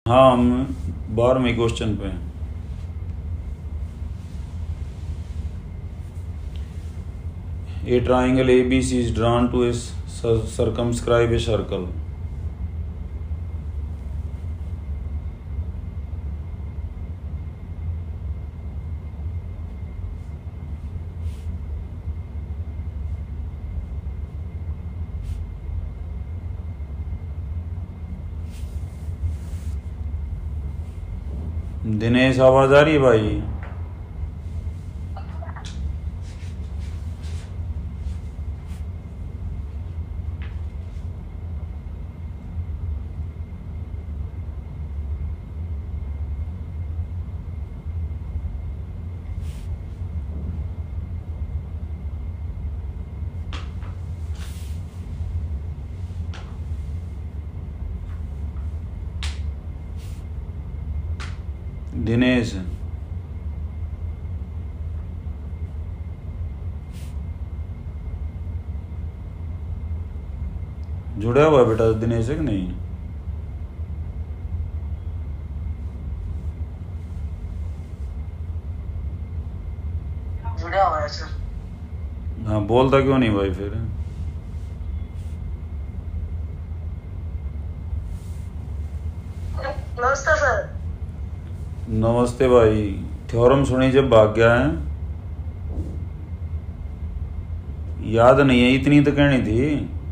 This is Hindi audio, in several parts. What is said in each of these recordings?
हाँ, हम 12वें क्वेश्चन पे हैं। A triangle ABC is drawn to circumscribe a circle. Dinesh, आवाज आ रही है भाई? दिनेश, जुड़ा हुआ बेटा दिनेश है कि नहीं? जुड़ा हुआ है सर। हाँ, बोलता क्यों नहीं भाई फिर? नमस्ते सर। नमस्ते भाई। थ्योरम सुनी जब भाग गया है? याद नहीं है? इतनी तो कहनी थी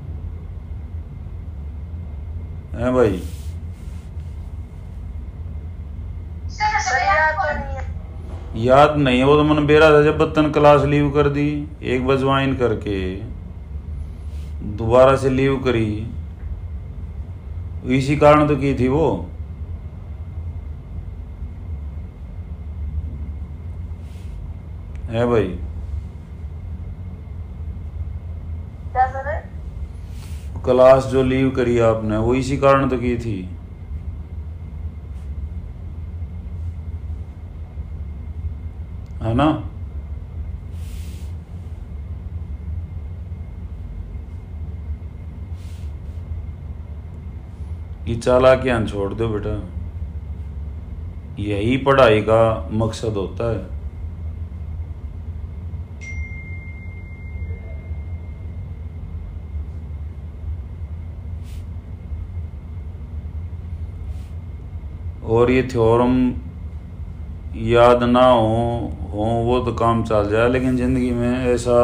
है भाई? सर याद तो नहीं है। याद नहीं है? वो तो मन बेरा था जब बत्तन क्लास लीव कर दी, एक बजवाइन करके दोबारा से लीव करी, इसी कारण तो की थी वो। है भाई? क्या सर? क्लास जो लीव करी आपने वो इसी कारण तो की थी। है ना? ये चालाकियां छोड़ दो बेटा, यही पढ़ाई का मकसद होता है। और ये थ्योरम याद ना हो वो तो काम चल जाए, लेकिन जिंदगी में ऐसा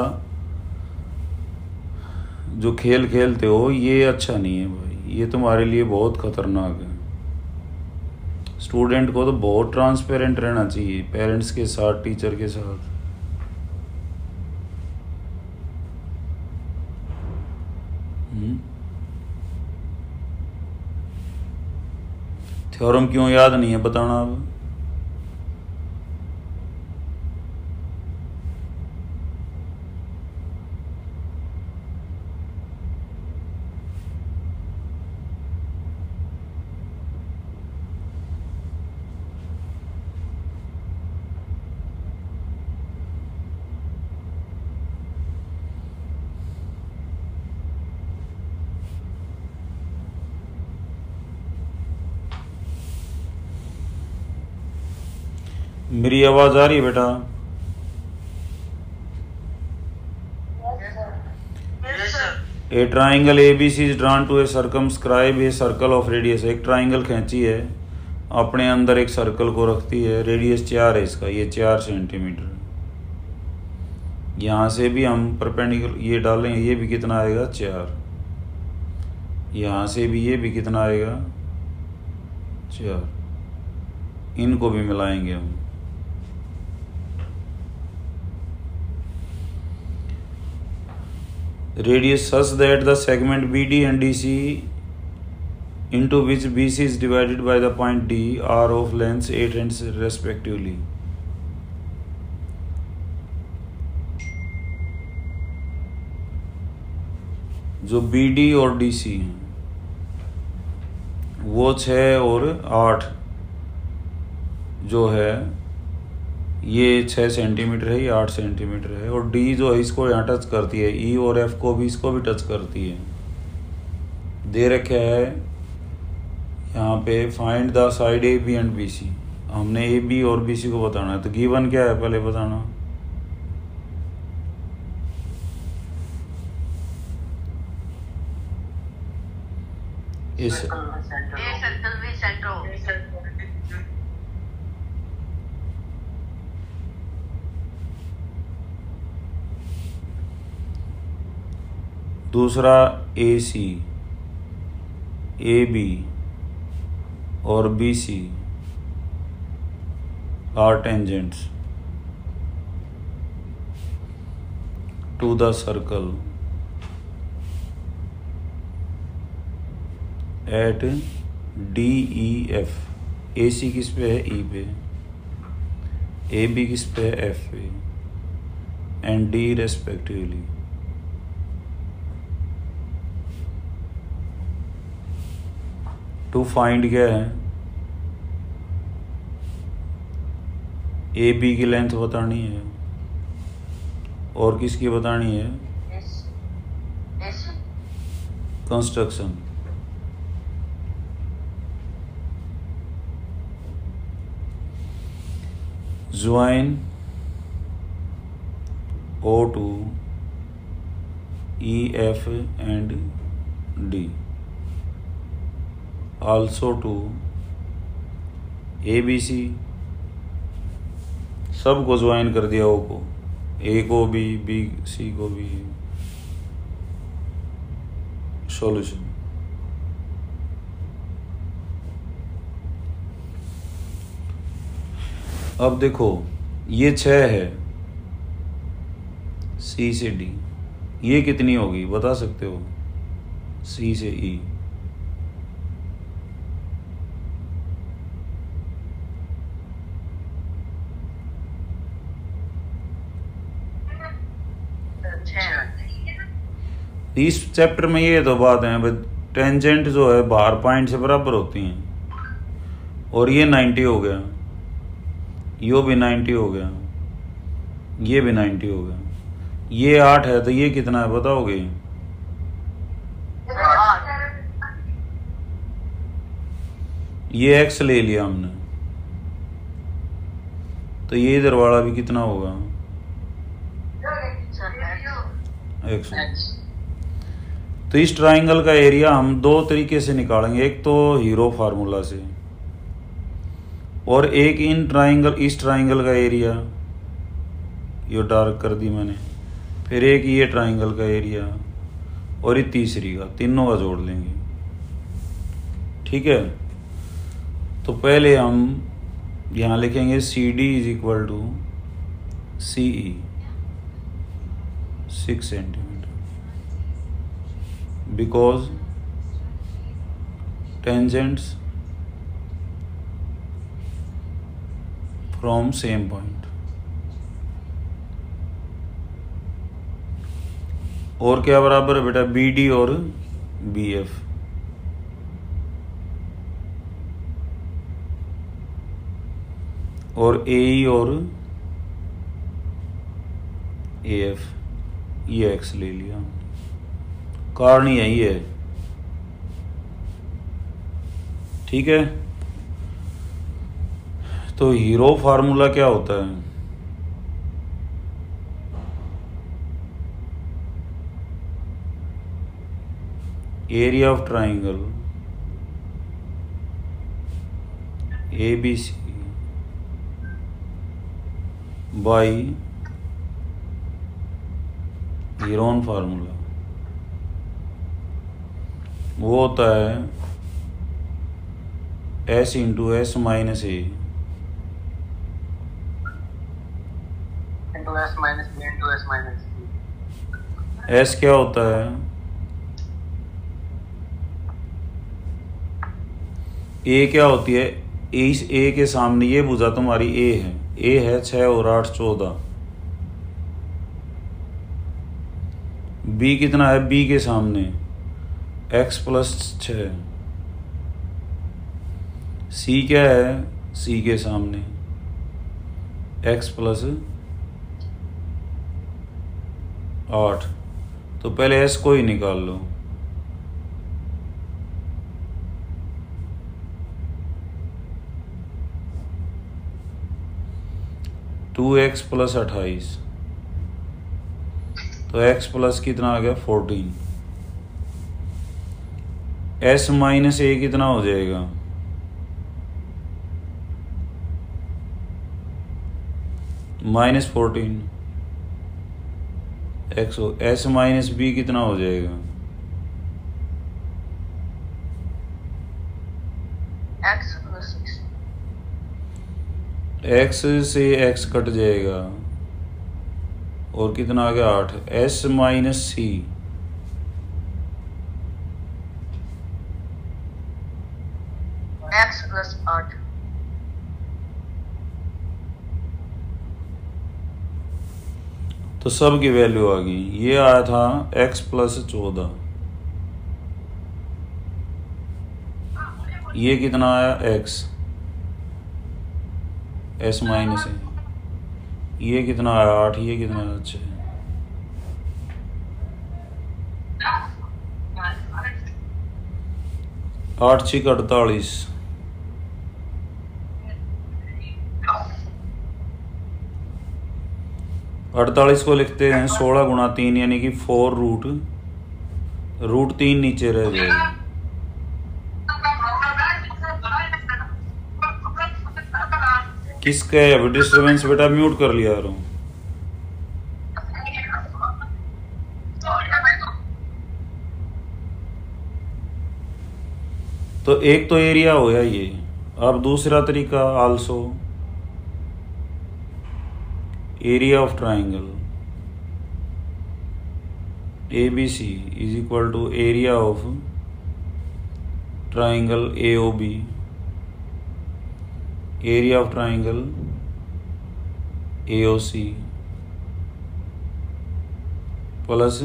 जो खेल खेलते हो ये अच्छा नहीं है भाई, ये तुम्हारे लिए बहुत खतरनाक है। स्टूडेंट को तो बहुत ट्रांसपेरेंट रहना चाहिए, पेरेंट्स के साथ, टीचर के साथ। थ्योरम क्यों याद नहीं है बताना अब? मेरी आवाज आ रही है बेटा? A triangle ABC is drawn to a circumscribe a circle of radius. एक ट्राइंगल खींची है, अपने अंदर एक सर्कल को रखती है, रेडियस 4 है इसका, ये 4 सेंटीमीटर। यहाँ से भी हम परपेंडिकुलर ये डालेंगे, ये भी कितना आएगा? 4। यहाँ से भी ये भी कितना आएगा? 4। इनको भी मिलाएंगे हम। Radius such that the segment BD and DC into which BC is divided by the point D are of lengths 8 and respectively. जो BD और DC हैं वो 6 और 8 जो है ये 6 सेंटीमीटर है, ये 8 सेंटीमीटर है। और डी जो है इसको यहाँ टच करती है, ई और एफ को भी, इसको भी टच करती है। दे रखा है यहाँ पे find the side A B and B C, हमने ए बी और बी सी को बताना है। तो गिवन क्या है पहले बताना। इस सर्कल भी सेंटर दूसरा ए सी, ए बी और B C are tangents to the circle at D E F. A C किस पे है? ई पे। ए बी किस पे है? एफ पे। And D respectively. To find क्या है? ए बी की लेंथ बतानी है और किसकी बतानी है? Construction. Join O2 E F and D also to ABC। सबको ज्वाइन कर दिया, O को, A को भी, B C को भी। सॉल्यूशन। अब देखो ये 6 है C से D, ये कितनी होगी बता सकते हो? C से E इस चैप्टर में ये तो बात है, टेंजेंट जो है बाहर पॉइंट से बराबर होती हैं। और ये 90 हो गया, यो भी 90 हो गया, ये भी 90 हो गया। ये 8 है तो ये कितना है बताओगे? ये x ले लिया हमने, तो ये इधर वाला भी कितना होगा? x। तो इस ट्राइंगल का एरिया हम दो तरीके से निकालेंगे, एक तो हीरो फार्मूला से, और एक इन ट्राइंगल, इस ट्राइंगल का एरिया, ये डार्क कर दी मैंने, फिर एक ये ट्राइंगल का एरिया, और ये तीसरी का, तीनों का जोड़ लेंगे। ठीक है, तो पहले हम यहाँ लिखेंगे CD is equal to CE 6 centimetre, because tangents from same point। और क्या बराबर है बेटा? BD और BF। और AE और AF, ये x ले लिया, कारण यही है। ठीक है, तो हीरो फार्मूला क्या होता है? Area of triangle ABC by Heron formula, वो होता है S into S minus A into S minus B into S minus B। S क्या होता है? A क्या होती है? इस A के सामने ये भुजा तुम्हारी A है, A है 6 और 8 14। B कितना है? B के सामने x प्लस 6। C क्या है? C के सामने x प्लस 8। तो पहले S को ही निकाल लो। 2x प्लस 28, तो x प्लस कितना आ गया 14। s माइनस a कितना हो जाएगा, -14 x हो। s माइनस b कितना हो जाएगा, x से x कट जाएगा और कितना आ गया 8। s minus c, x plus 8, तो सब की वैल्यू आ गई। ये आया था x प्लस 14, ये कितना आया x, s माइनस है, ये कितना आया 8, ये कितना आया 6। 8 6 48, 48 को लिखते हैं 16 गुणा 3 यानी कि 4 रूट 3 नीचे रह जाएगा। किसका है डिस्टर्बेंस, बेटा म्यूट कर लिया रहा हूँ। तो एक तो एरिया हो गया ये। अब दूसरा तरीका also area of triangle ABC is equal to area of triangle AOB, area of triangle AOC plus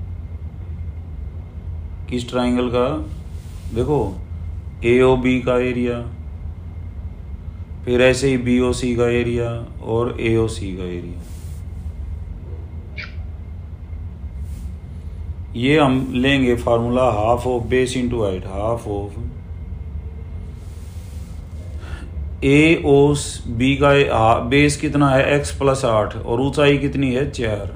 किस ट्राइंगल का, देखो AOB का एरिया, फिर ऐसे ही BOC का एरिया और AOC का एरिया। ये हम लेंगे formula half of base into height, half of AOB का बेस कितना है x प्लस 8 और ऊंचाई कितनी है 4।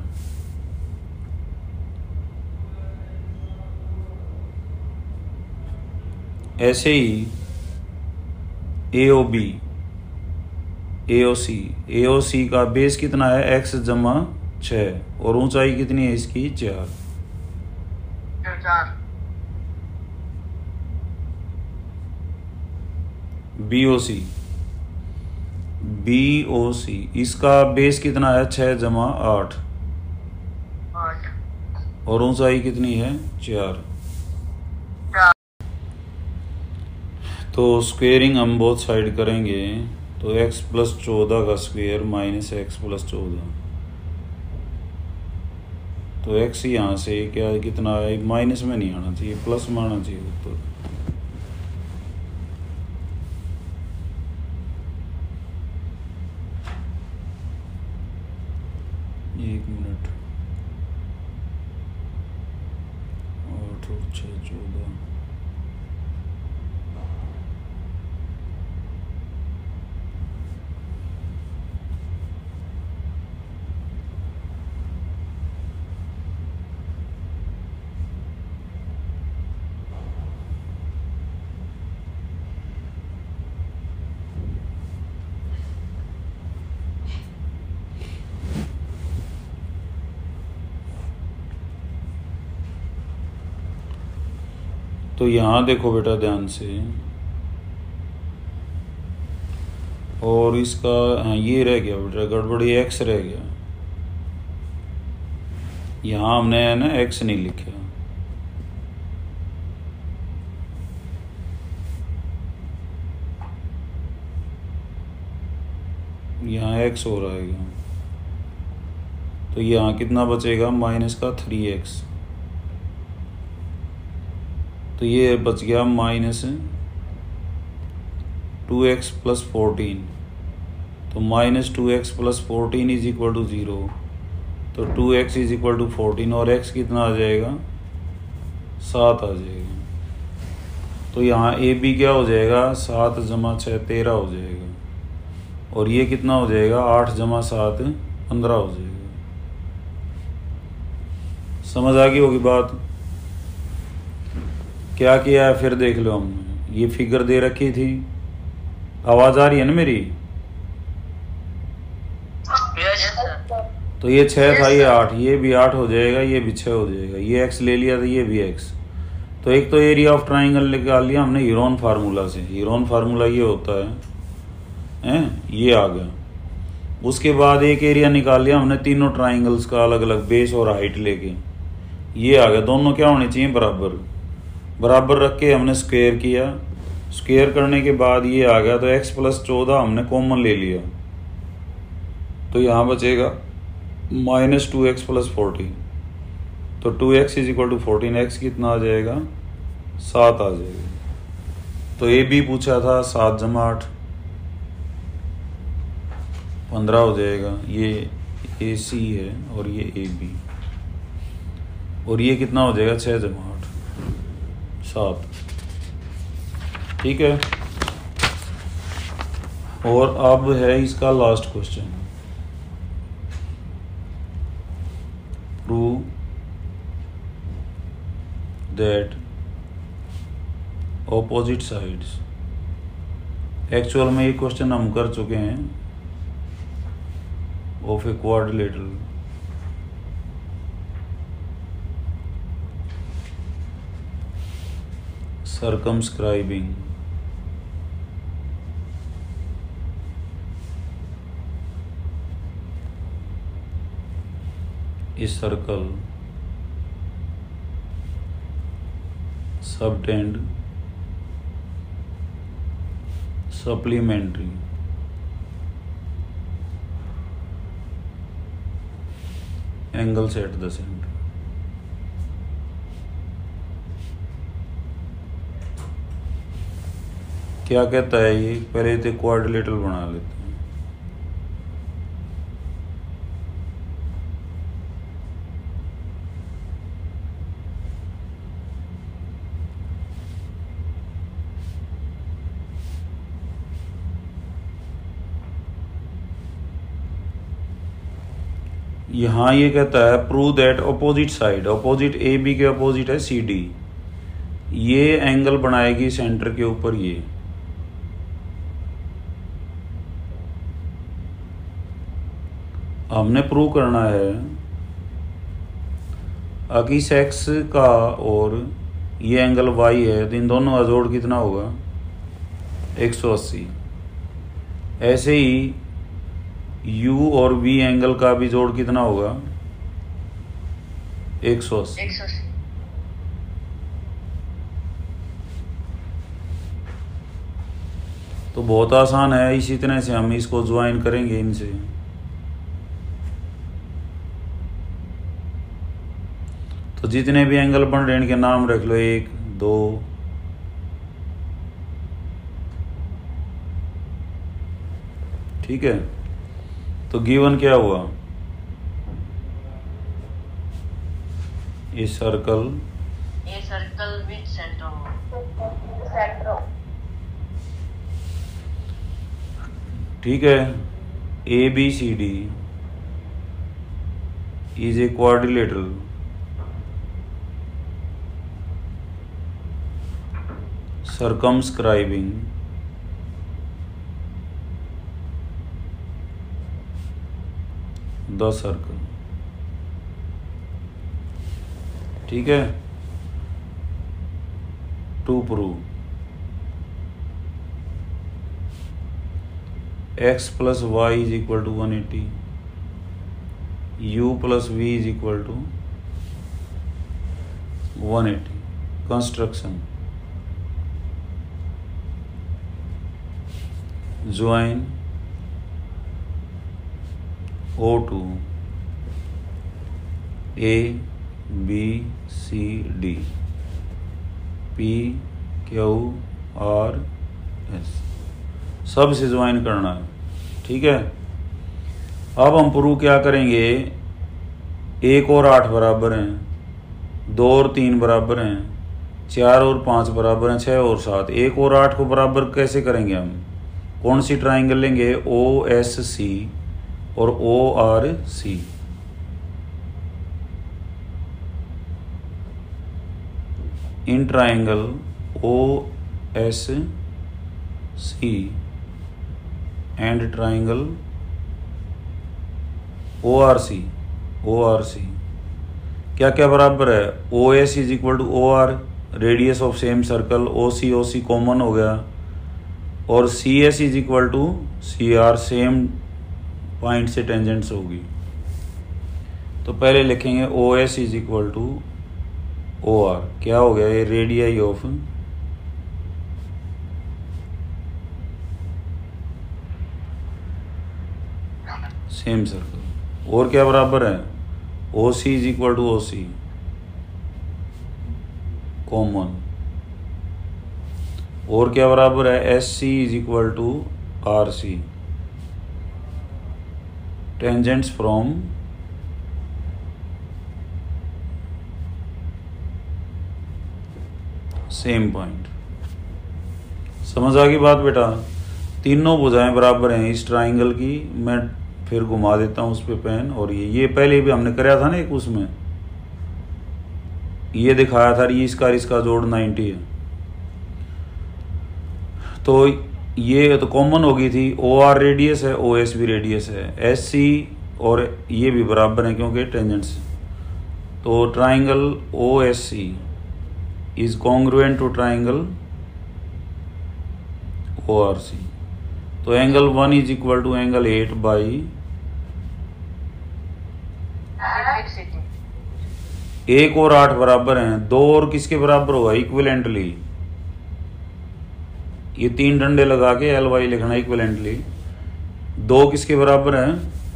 ऐसे ही AOB AOC का बेस कितना है x जमा 6 और ऊंचाई कितनी है इसकी 4। BOC इसका बेस कितना है 6 जमा 8 और ऊंचाई कितनी है 4। तो स्क्वेयरिंग हम बोथ साइड करेंगे, तो x प्लस 14 का स्क्वेयर माइनस x प्लस 14, तो x यहाँ से क्या कितना है, माइनस में नहीं आना चाहिए, प्लस में आना चाहिए ऊपर। एक मिनट, 8 और 6 14, तो यहाँ देखो बेटा ध्यान से, और इसका हाँ ये रह गया बेटा गड़बड़ी, x रह गया। यहाँ हमने है ना x नहीं लिखा, यहाँ x हो रहा है, तो यहाँ कितना बचेगा माइनस का 3x, तो ये बच गया माइनस 2x प्लस 14, तो minus 2x plus 14 is equal to 0, तो 2x इज इक्वल टू 14 और x कितना आ जाएगा 7 आ जाएगा। तो यहाँ AB क्या हो जाएगा 7 जमा 6 13 हो जाएगा, और ये कितना हो जाएगा, 8 जमा 7 15 हो जाएगा। समझ आ गई होगी बात। क्या किया है फिर देख लो हमने। ये फिगर दे रखी थी, आवाज आ रही है ना मेरी? तो ये 6 था, ये 8, ये भी 8 हो जाएगा, ये भी 6 हो जाएगा। ये x ले लिया तो ये भी x। तो एक तो एरिया ऑफ ट्राइंगल निकाल लिया हमने हीरोन फार्मूला से। हीरोन फार्मूला ये होता है ये आ गया। उसके बाद एक एरिया निकाल लिया हमने तीनों ट्राइंगल्स का अलग अलग बेस और हाइट लेके, ये आ गया। दोनों क्या होने चाहिए, बराबर। बराबर रख के हमने स्क्वायर किया। स्क्वायर करने के बाद ये आ गया, तो x + 14 हमने कॉमन ले लिया, तो यहाँ बचेगा -2x + 40। तो 2x = 14, x कितना आ जाएगा, 7 आ जाएगा। तो ए बी पूछा था, 7 जमा 8 15 हो जाएगा। ये ए सी है और ये ए बी, और ये कितना हो जाएगा, 6 जमा 8 7। ठीक है। और अब है इसका last question, prove that opposite sides. Actual में ये क्वेश्चन हम कर चुके हैं of a quadrilateral. circumscribing a circle subtend supplementary angles at the center। क्या कहता है ये, पहले तो क्वाड्रिलेटरल बना लेते हैं। यहाँ ये कहता है prove that opposite side, opposite A B के अपोजिट है सी डी, ये एंगल बनाएगी सेंटर के ऊपर। ये हमने प्रूव करना है अकिस एक्स का और ये एंगल वाई है, तो इन दोनों का जोड़ कितना होगा, 180। ऐसे ही U और V एंगल का भी जोड़ कितना होगा, 180। तो बहुत आसान है, इसी तरह से हम इसको ज्वाइन करेंगे इनसे। तो जितने भी एंगल बन रहे हैं इनके नाम रख लो, 1 2 ठीक है। तो गिवन क्या हुआ, ये सर्कल विद सेंटर। ठीक है। A B C D is a quadrilateral circumscribing the circle। ठीक है। To prove x + y = 180, u + v = 180। Construction, join O2 A B C D P Q R S, सब से ज्वाइन करना है। ठीक है। अब हम प्रूव क्या करेंगे, 1 और 8 बराबर हैं, 2 और 3 बराबर हैं, 4 और 5 बराबर हैं, 6 और 7। 1 और 8 को बराबर कैसे करेंगे हम, कौन सी ट्राइंगल लेंगे? OSC और ORC। इन triangle OSC and triangle ORC क्या क्या बराबर है? OS is equal to OR, radius of same circle. OC common हो गया, और CS is equal to CR, same point से टेंजेंट्स होगी। तो पहले लिखेंगे OS is equal to OR। क्या हो गया? ये रेडियाई ऑफ सेम सर्कल। और क्या बराबर है? OC is equal to OC common. और क्या बराबर है? SC is equal to RC, tangents from same point. समझ आ गई बात बेटा? तीनों भुजाएं बराबर हैं इस ट्राइंगल की। मैं फिर घुमा देता हूं उस पे पेन। और ये पहले भी हमने कराया था ना एक, उसमें ये दिखाया था इसका जोड़ 90 है। तो ये तो कॉमन हो गई थी। OR रेडियस है, OS भी रेडियस है, SC और ये भी बराबर है क्योंकि टेंजेंट्स। तो triangle OSC is congruent to triangle ORC। तो angle 1 is equal to angle 8 by 1 और 8 बराबर हैं। 2 और किसके बराबर होगा? इक्विवेलेंटली। ये 3 डंडे लगा के LY लिखना इक्विवेलेंटली। 2 किसके बराबर है?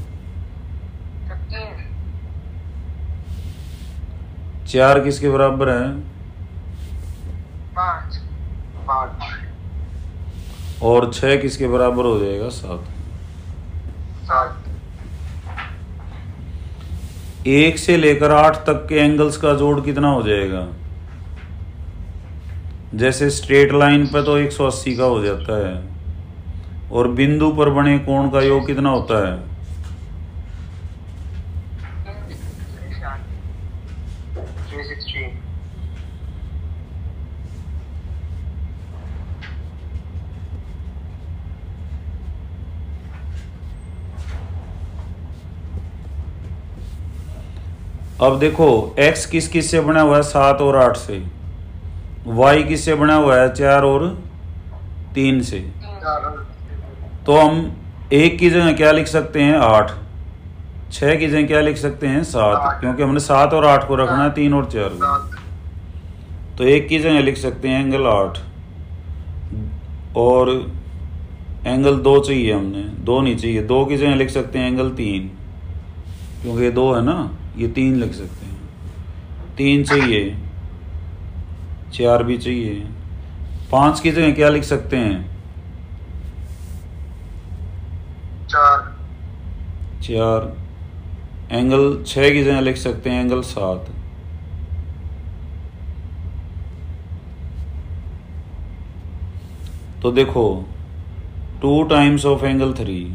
4 किसके बराबर है? 5। और 6 किसके बराबर हो जाएगा? 7। 1 से लेकर 8 तक के एंगल्स का जोड़ कितना हो जाएगा? जैसे स्ट्रेट लाइन पे तो 180 का हो जाता है, और बिंदु पर बने कोण का योग कितना होता है? 360। अब देखो x किस से बना हुआ है? 7 और 8 से। y किससे बना हुआ है? 4 और 3 से। तो हम 1 की जगह क्या लिख सकते हैं? 8। 6 की जगह क्या लिख सकते हैं? 7, क्योंकि हमने 7 और 8 को रखना है, 3 और 4 को। तो 1 की जगह लिख सकते हैं एंगल 8, और एंगल 2 चाहिए हमने, 2 नहीं चाहिए। 2 की जगह लिख सकते हैं एंगल 3, क्योंकि ये 2 है ना, ये 3 लिख सकते हैं। 3 चाहिए, 4 भी चाहिए। 5 की जगह क्या लिख सकते हैं? 4। एंगल 6 की जगह लिख सकते हैं एंगल 7। तो देखो 2 times of angle 3,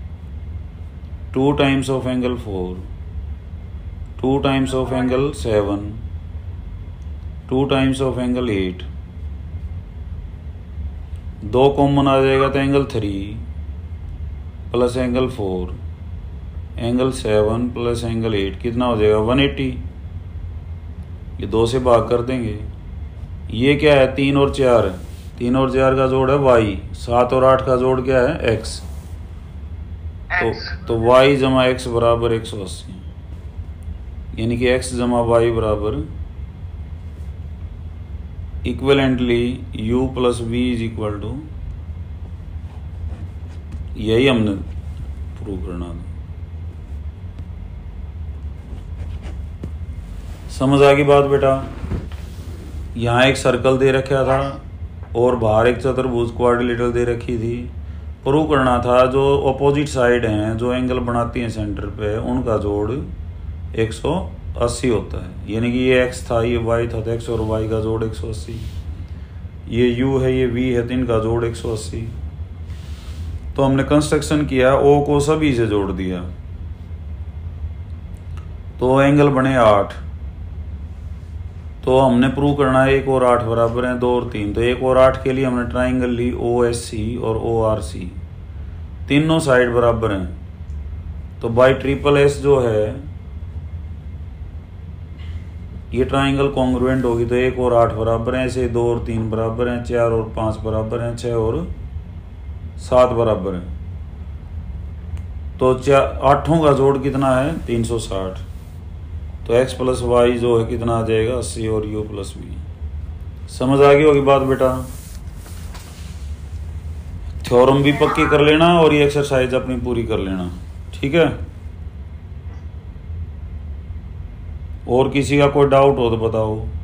2 times of angle 4, 2 times of angle 7, 2 times of angle 8। 2 common आ जाएगा तो angle 3 plus angle 4, angle 7 plus angle 8 कितना हो जाएगा? 180। ये 2 से भाग कर देंगे। ये क्या है? 3 और 4 है। 3 और 4 का जोड़ है y। 7 और 8 का जोड़ क्या है? x। तो y जमा x बराबर 180, यानी कि x जमा y बराबर equivalently u plus v is equal to, यही हमने प्रूव करना था। समझ आ गई बात बेटा? यहाँ एक सर्कल दे रखा था और बाहर एक चतुर्भुज क्वाड्रिलेटरल दे रखी थी। प्रूव करना था जो अपोजिट साइड हैं, जो एंगल बनाती हैं सेंटर पे, उनका जोड़ 180 होता है। यानी कि ये x था, ये y था, तो x और y का जोड़ 180। ये u है, ये v है, तो इनका जोड़ 180। तो हमने कंस्ट्रक्शन किया, ओ को सभी से जोड़ दिया, तो एंगल बने 8। तो हमने प्रूव करना है 1 और 8 बराबर हैं 2 और 3। तो 1 और 8 के लिए हमने ट्राइंगल ली OSC और ORC, तीनों साइड बराबर हैं। तो बाई ट्रिपल एस जो है ये ट्राइंगल कॉन्ग्रुएंट होगी। तो 1 और 8 बराबर हैं, ऐसे 2 और 3 बराबर हैं, 4 और 5 बराबर हैं, 6 और 7 बराबर हैं। तो 8 का जोड़ कितना है 360। तो x प्लस वाई जो है कितना आ जाएगा 80 और u प्लस v। समझ आ गई होगी बात बेटा। थ्योरम भी पक्की कर लेना और ये एक्सरसाइज अपनी पूरी कर लेना, ठीक है। और किसी का कोई डाउट हो तो बताओ।